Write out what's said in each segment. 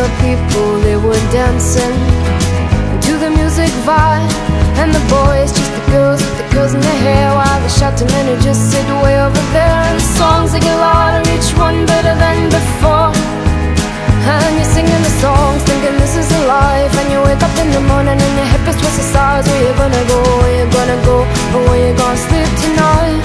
the people, they were dancing to the music vibe. And the boys, just the girls with the curls in their hair, while the shouting men who just sit way over there. And the songs they get louder, each one better than before. And you're singing the songs, thinking this is a life. And you wake up in the morning and your hip is twisted sides. Where you gonna go, where you gonna go, or where you gonna sleep tonight?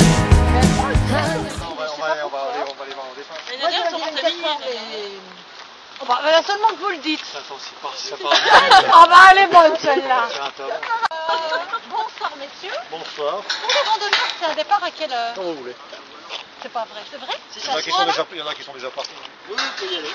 Oh bah, là seulement que vous le dites. Ah bah elle est bonne celle-là. Bonsoir messieurs. Bonsoir. Pour les randonneurs, c'est un départ à quelle heure? Quand vous voulez. C'est pas vrai, c'est vrai? Il y en a qui sont déjà partis. Oui, vous pouvez y aller.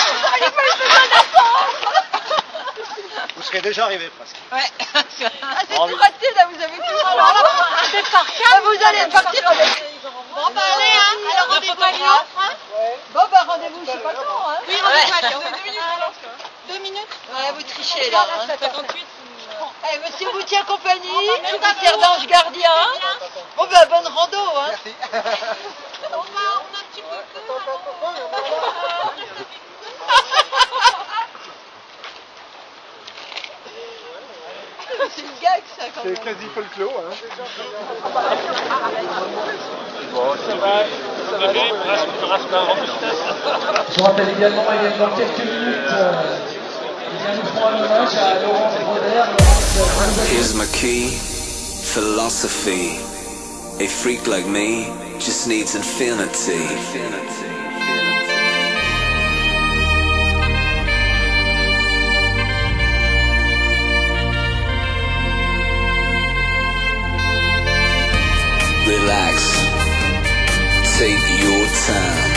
Vous serez déjà arrivé presque. Ouais. Ah c'est tout raté là, vous avez tout. Alors là, un départ calme. Vous allez partir avec. Bon bah allez, hein. Alors rendez-vous à Lyon, hein. Bon bah rendez-vous je sais pas quand hein. Oui, rendez-vous à Lyon. 2 minutes. 2 minutes? Ouais, vous trichez là. 58. Eh, monsieur vous tient compagnie, commissaire d'ange gardien. Bon bah bonne rando hein. Merci. On a un petit peu C'est une gag ça quand même. C'est quasi folklore. Hein. Je rappelle également, il y a dans quelques minutes, nous ferons un hommage à Laurence Broder. Here's my key, philosophy. A freak like me just needs infinity. Relax, take your time.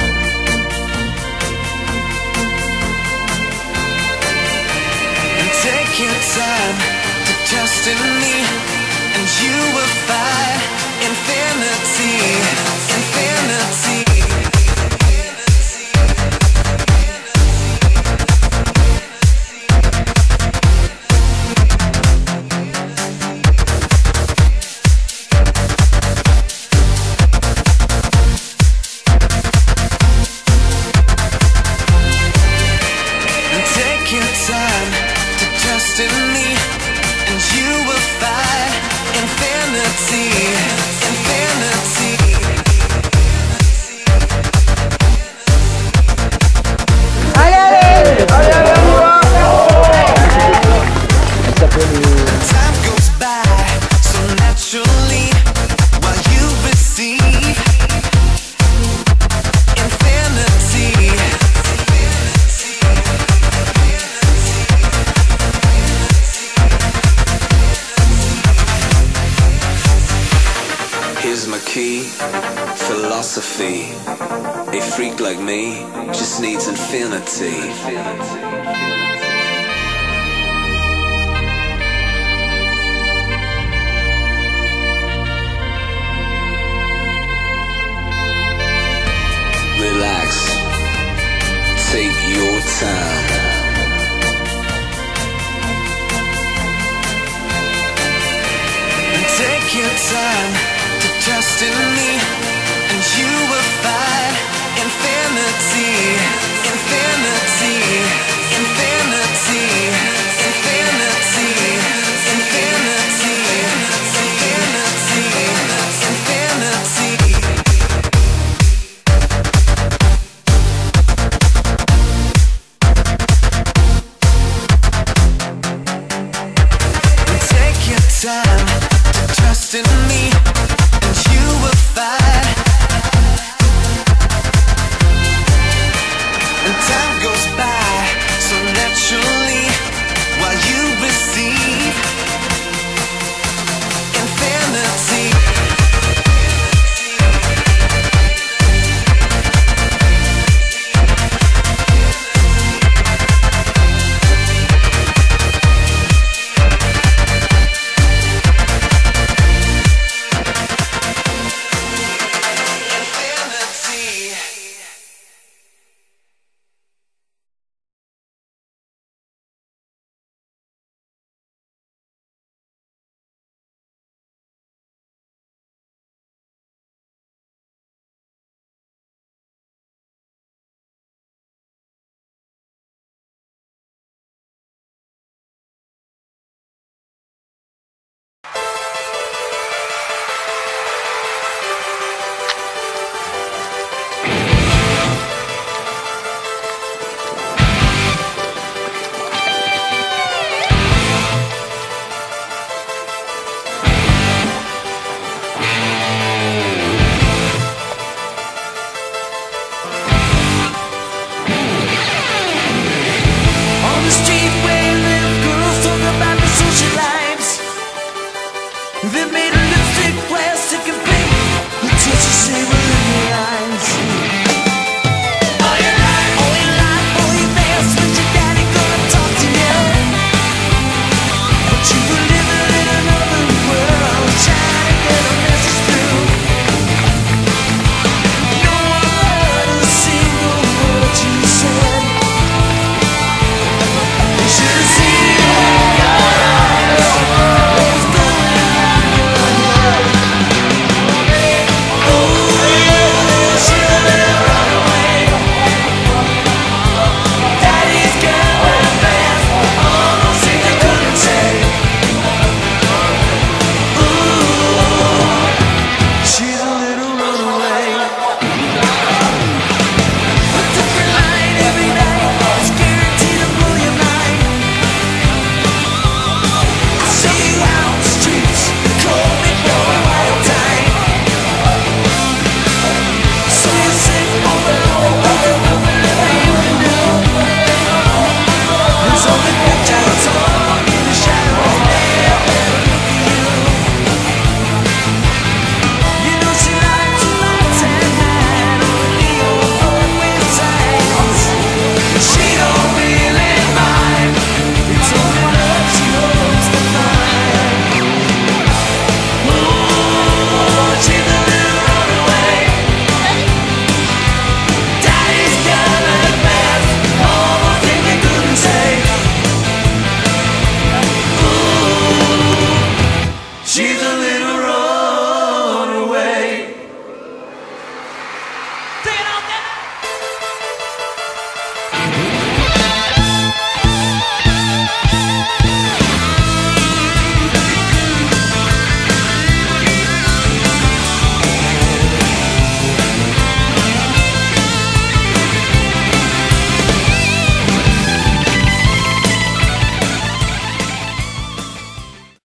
And take your time to trust in me, and you will find infinity, infinity. Take your time to trust in me, and you will find infinity, infinity. Time goes by so naturally while you receive infinity. Here's my key, philosophy. A freak like me just needs infinity. Relax, take your time. And take your time to trust in me, and you will